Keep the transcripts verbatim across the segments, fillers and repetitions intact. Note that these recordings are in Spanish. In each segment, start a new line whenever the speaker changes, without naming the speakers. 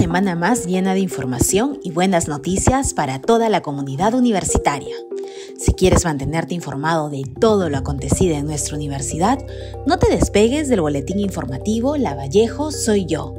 semana más llena de información y buenas noticias para toda la comunidad universitaria. Si quieres mantenerte informado de todo lo acontecido en nuestra universidad, no te despegues del boletín informativo Lavallejo Soy Yo.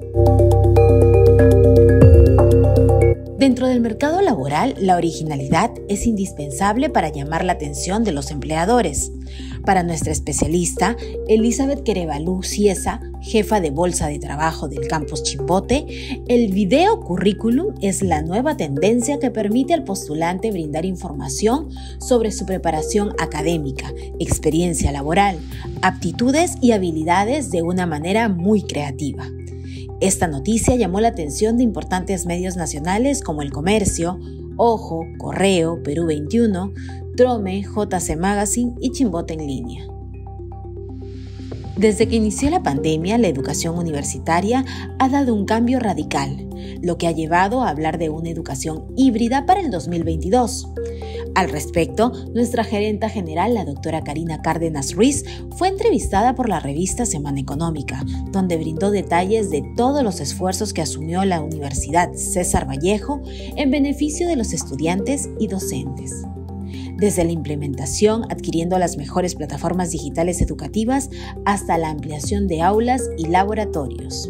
Dentro del mercado laboral, la originalidad es indispensable para llamar la atención de los empleadores. Para nuestra especialista, Elizabeth Querevalú Ciesa, jefa de Bolsa de Trabajo del Campus Chimbote, el video currículum es la nueva tendencia que permite al postulante brindar información sobre su preparación académica, experiencia laboral, aptitudes y habilidades de una manera muy creativa. Esta noticia llamó la atención de importantes medios nacionales como El Comercio, Ojo, Correo, Perú veintiuno, Trome, J C Magazine y Chimbote en línea. Desde que inició la pandemia, la educación universitaria ha dado un cambio radical, lo que ha llevado a hablar de una educación híbrida para el dos mil veintidós. Al respecto, nuestra gerenta general, la doctora Karina Cárdenas Ruiz, fue entrevistada por la revista Semana Económica, donde brindó detalles de todos los esfuerzos que asumió la Universidad César Vallejo en beneficio de los estudiantes y docentes. Desde la implementación, adquiriendo las mejores plataformas digitales educativas, hasta la ampliación de aulas y laboratorios.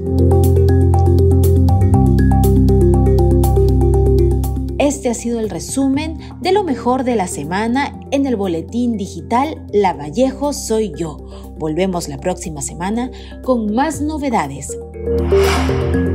Este ha sido el resumen de lo mejor de la semana en el boletín digital Lavallejo Soy Yo. Volvemos la próxima semana con más novedades.